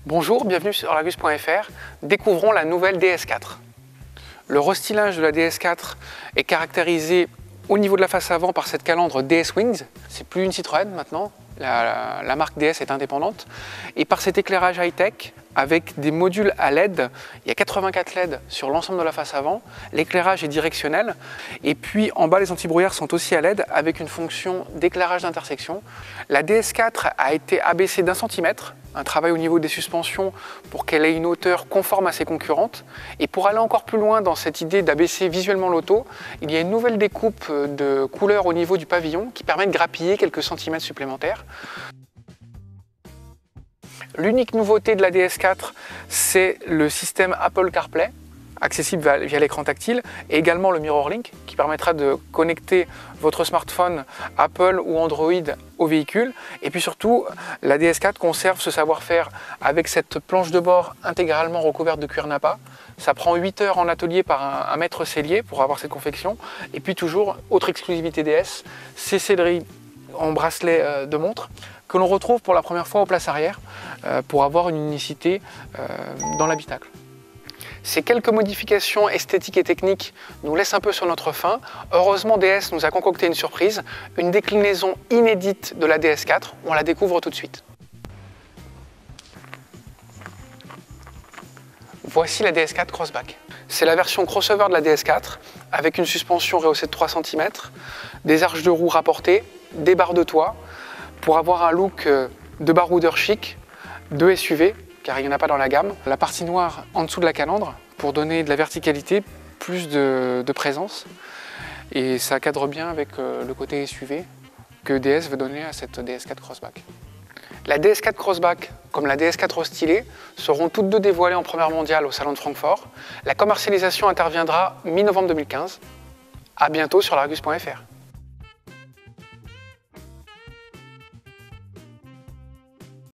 Bonjour, bienvenue sur Largus.fr. Découvrons la nouvelle DS4. Le restylage de la DS4 est caractérisé au niveau de la face avant par cette calandre DS Wings. C'est plus une Citroën maintenant, la marque DS est indépendante. Et par cet éclairage high-tech avec des modules à LED. Il y a 84 LED sur l'ensemble de la face avant. L'éclairage est directionnel. Et puis en bas, les antibrouillards sont aussi à LED avec une fonction d'éclairage d'intersection. La DS4 a été abaissée d'1 centimètre. Un travail au niveau des suspensions pour qu'elle ait une hauteur conforme à ses concurrentes. Et pour aller encore plus loin dans cette idée d'abaisser visuellement l'auto, il y a une nouvelle découpe de couleurs au niveau du pavillon qui permet de grappiller quelques centimètres supplémentaires. L'unique nouveauté de la DS4, c'est le système Apple CarPlay, accessible via l'écran tactile, et également le MirrorLink, qui permettra de connecter votre smartphone Apple ou Android au véhicule. Et puis surtout, la DS4 conserve ce savoir-faire avec cette planche de bord intégralement recouverte de cuir Nappa. Ça prend 8 heures en atelier par un maître sellier pour avoir cette confection. Et puis toujours, autre exclusivité DS, ces selleries en bracelet de montre que l'on retrouve pour la première fois aux places arrière pour avoir une unicité dans l'habitacle. Ces quelques modifications esthétiques et techniques nous laissent un peu sur notre faim. Heureusement, DS nous a concocté une surprise, une déclinaison inédite de la DS4. On la découvre tout de suite. Voici la DS4 Crossback. C'est la version crossover de la DS4 avec une suspension rehaussée de 3 cm, des arches de roue rapportées, des barres de toit pour avoir un look de baroudeur chic, de SUV, car il n'y en a pas dans la gamme. La partie noire en dessous de la calandre pour donner de la verticalité, plus de présence. Et ça cadre bien avec le côté SUV que DS veut donner à cette DS4 Crossback. La DS4 Crossback, comme la DS4 restylée, seront toutes deux dévoilées en première mondiale au Salon de Francfort. La commercialisation interviendra mi-novembre 2015. À bientôt sur Largus.fr.